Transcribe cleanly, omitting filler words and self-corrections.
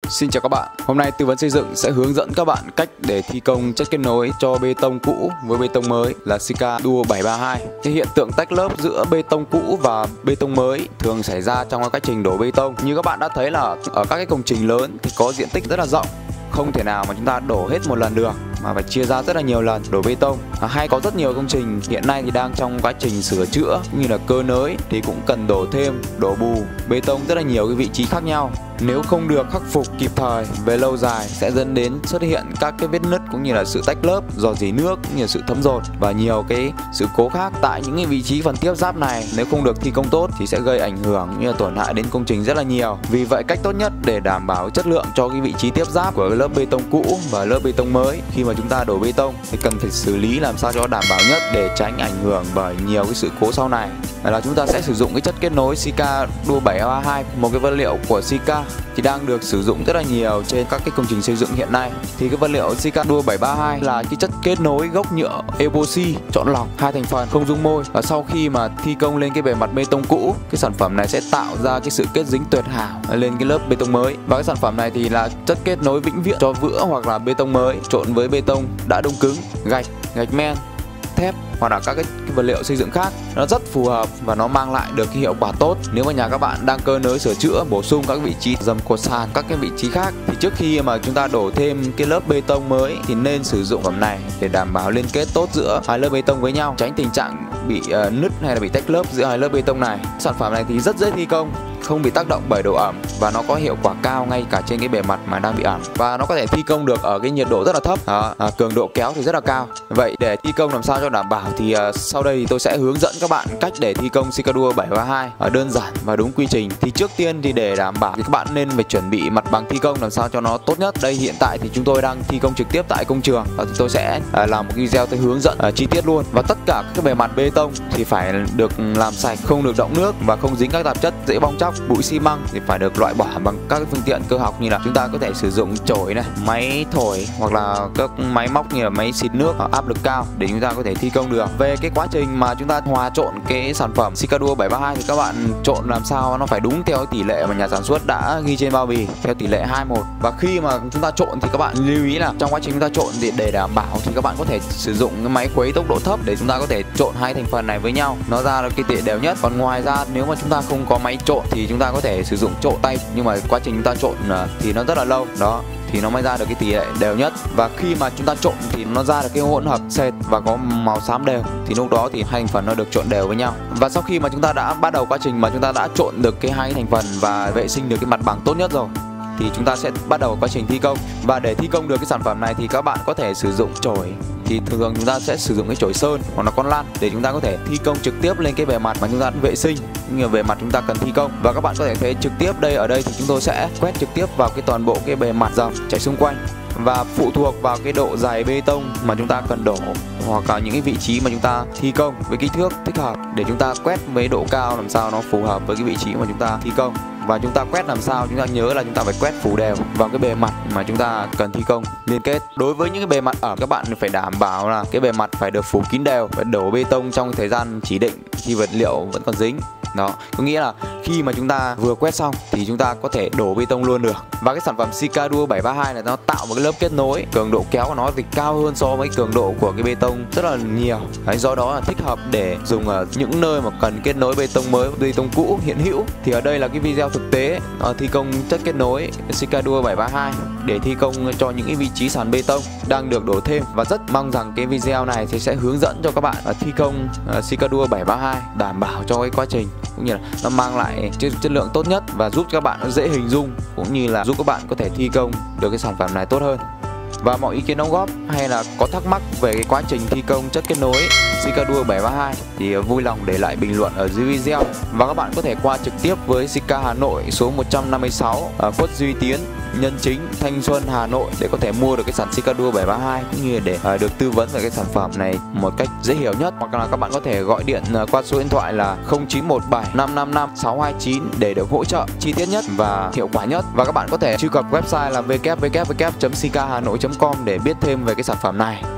Xin chào các bạn, hôm nay tư vấn xây dựng sẽ hướng dẫn các bạn cách để thi công chất kết nối cho bê tông cũ với bê tông mới là Sika Duo 732. Cái hiện tượng tách lớp giữa bê tông cũ và bê tông mới thường xảy ra trong quá trình đổ bê tông. Như các bạn đã thấy là ở các cái công trình lớn thì có diện tích rất là rộng, không thể nào mà chúng ta đổ hết một lần được mà phải chia ra rất là nhiều lần đổ bê tông. Hay có rất nhiều công trình hiện nay thì đang trong quá trình sửa chữa cũng như là cơ nới thì cũng cần đổ thêm, đổ bù bê tông rất là nhiều cái vị trí khác nhau. Nếu không được khắc phục kịp thời, về lâu dài sẽ dẫn đến xuất hiện các cái vết nứt cũng như là sự tách lớp, rò rỉ nước cũng như là sự thấm dột và nhiều cái sự cố khác tại những cái vị trí phần tiếp giáp này. Nếu không được thi công tốt thì sẽ gây ảnh hưởng như là tổn hại đến công trình rất là nhiều. Vì vậy cách tốt nhất để đảm bảo chất lượng cho cái vị trí tiếp giáp của lớp bê tông cũ và lớp bê tông mới khi mà chúng ta đổ bê tông thì cần phải xử lý làm sao cho đảm bảo nhất để tránh ảnh hưởng bởi nhiều cái sự cố sau này. Là chúng ta sẽ sử dụng cái chất kết nối Sika Duo 732, một cái vật liệu của Sika thì đang được sử dụng rất là nhiều trên các cái công trình xây dựng hiện nay. Thì cái vật liệu Sika Duo 732 là cái chất kết nối gốc nhựa epoxy chọn lọc 2 thành phần không dung môi, và sau khi mà thi công lên cái bề mặt bê tông cũ, cái sản phẩm này sẽ tạo ra cái sự kết dính tuyệt hảo lên cái lớp bê tông mới. Và cái sản phẩm này thì là chất kết nối vĩnh viễn cho vữa hoặc là bê tông mới trộn với bê tông đã đông cứng, gạch men, thép hoặc là các cái vật liệu xây dựng khác. Nó rất phù hợp và nó mang lại được cái hiệu quả tốt. Nếu mà nhà các bạn đang cơ nới sửa chữa, bổ sung các vị trí dầm cột sàn, các cái vị trí khác thì trước khi mà chúng ta đổ thêm cái lớp bê tông mới thì nên sử dụng phẩm này để đảm bảo liên kết tốt giữa hai lớp bê tông với nhau, tránh tình trạng bị nứt hay là bị tách lớp giữa hai lớp bê tông này. Sản phẩm này thì rất dễ thi công, không bị tác động bởi độ ẩm và nó có hiệu quả cao ngay cả trên cái bề mặt mà đang bị ẩm, và nó có thể thi công được ở cái nhiệt độ rất là thấp. Cường độ kéo thì rất là cao. Vậy để thi công làm sao cho đảm bảo thì sau đây thì tôi sẽ hướng dẫn các bạn cách để thi công Sika Duo 732 đơn giản và đúng quy trình. Thì trước tiên thì để đảm bảo thì các bạn nên phải chuẩn bị mặt bằng thi công làm sao cho nó tốt nhất. Đây hiện tại thì chúng tôi đang thi công trực tiếp tại công trường và thì tôi sẽ làm một video tôi hướng dẫn chi tiết luôn. Và tất cả các bề mặt bê tông thì phải được làm sạch, không được đọng nước và không dính các tạp chất dễ bong tróc. Bụi xi măng thì phải được loại bỏ bằng các phương tiện cơ học như là chúng ta có thể sử dụng chổi này, máy thổi hoặc là các máy móc như là máy xịt nước áp lực cao để chúng ta có thể thi công được. Về cái quá trình mà chúng ta hòa trộn cái sản phẩm Sika Duo 732 thì các bạn trộn làm sao nó phải đúng theo tỷ lệ mà nhà sản xuất đã ghi trên bao bì, theo tỷ lệ 2:1. Và khi mà chúng ta trộn thì các bạn lưu ý là trong quá trình chúng ta trộn thì để đảm bảo thì các bạn có thể sử dụng cái máy khuấy tốc độ thấp để chúng ta có thể trộn hai thành phần này với nhau, nó ra được cái tỷ lệ đều nhất. Còn ngoài ra nếu mà chúng ta không có máy trộn thì chúng ta có thể sử dụng trộn tay, nhưng mà quá trình chúng ta trộn thì nó rất là lâu đó thì nó mới ra được cái tỷ lệ đều nhất. Và khi mà chúng ta trộn thì nó ra được cái hỗn hợp sệt và có màu xám đều thì lúc đó thì hai thành phần nó được trộn đều với nhau. Và sau khi mà chúng ta đã bắt đầu quá trình mà chúng ta đã trộn được cái hai thành phần và vệ sinh được cái mặt bằng tốt nhất rồi thì chúng ta sẽ bắt đầu quá trình thi công. Và để thi công được cái sản phẩm này thì các bạn có thể sử dụng chổi, thì thường chúng ta sẽ sử dụng cái chổi sơn hoặc là con lăn để chúng ta có thể thi công trực tiếp lên cái bề mặt mà chúng ta vệ sinh như là bề mặt chúng ta cần thi công. Và các bạn có thể thấy trực tiếp đây, ở đây thì chúng tôi sẽ quét trực tiếp vào cái toàn bộ cái bề mặt dầm chạy xung quanh, và phụ thuộc vào cái độ dày bê tông mà chúng ta cần đổ hoặc là những cái vị trí mà chúng ta thi công với kích thước thích hợp để chúng ta quét với độ cao làm sao nó phù hợp với cái vị trí mà chúng ta thi công. Và chúng ta quét làm sao chúng ta nhớ là chúng ta phải quét phủ đều vào cái bề mặt mà chúng ta cần thi công liên kết. Đối với những cái bề mặt ẩm, các bạn phải đảm bảo là cái bề mặt phải được phủ kín đều, phải đổ bê tông trong thời gian chỉ định khi vật liệu vẫn còn dính. Đó, có nghĩa là khi mà chúng ta vừa quét xong thì chúng ta có thể đổ bê tông luôn được. Và cái sản phẩm Sika Duo 732 này nó tạo một cái lớp kết nối, cường độ kéo của nó thì cao hơn so với cường độ của cái bê tông rất là nhiều. Đấy, do đó là thích hợp để dùng ở những nơi mà cần kết nối bê tông mới, bê tông cũ hiện hữu. Thì ở đây là cái video thực tế thi công chất kết nối Sika Duo 732 để thi công cho những cái vị trí sàn bê tông đang được đổ thêm. Và rất mong rằng cái video này thì sẽ hướng dẫn cho các bạn thi công Sika Duo 732 đảm bảo cho cái quá trình cũng như là nó mang lại chất lượng tốt nhất và giúp các bạn nó dễ hình dung cũng như là giúp các bạn có thể thi công được cái sản phẩm này tốt hơn. Và mọi ý kiến đóng góp hay là có thắc mắc về cái quá trình thi công chất kết nối Sika Duo 732 thì vui lòng để lại bình luận ở dưới video. Và các bạn có thể qua trực tiếp với Sika Hà Nội số 156 Khuất Duy Tiến, Nhân Chính, Thanh Xuân, Hà Nội để có thể mua được cái sản Sika Duo 732 cũng như để được tư vấn về cái sản phẩm này một cách dễ hiểu nhất. Hoặc là các bạn có thể gọi điện qua số điện thoại là 0917 555 629 để được hỗ trợ chi tiết nhất và hiệu quả nhất. Và các bạn có thể truy cập website là www.sikahanoi.com để biết thêm về cái sản phẩm này.